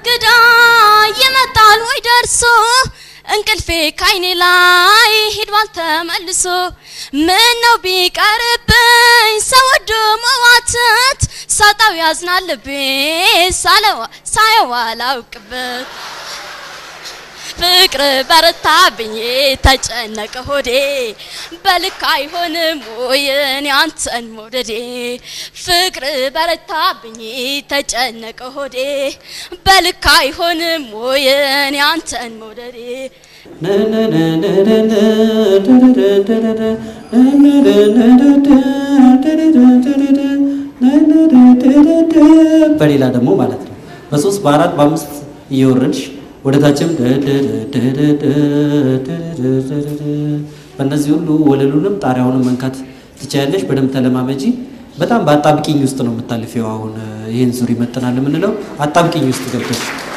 እንግዳ ይመጣል ወይ ደርሶ እንቅልፌ ካይኔ ላይ ሄዷል ተመልሶ ምን ነው ቢቀርብኝ ሰወዶ መዋተት ሳጣው ያዝናል ልቤ ሳየው አላውቅበት ፍቅር በረታብኝ ተጨነቀ ሆዴ በልክ አይሆንም ወይ እኔ አንተን መውደዴ ፍቅር በረታብኝ ተጨነቀ ሆዴ በልክ አይሆንም ወይ እኔ አንተን መውደዴ በሌላ ደግሞ ማለት ነው በ3 በ4 በ5 እየወረድሽ ወደታችም በእነዚህ ሁሉ ወለሉንም ጣሪያውንም መንካት ትቻለሽ በደም ተለማመጂ በጣም በአጣብቂኝ ውስጥ ነው የምታልፈው አሁን ይሄን ዙሪ መተናል ምንለው አጣብቂኝ ውስጥ ገብተሽ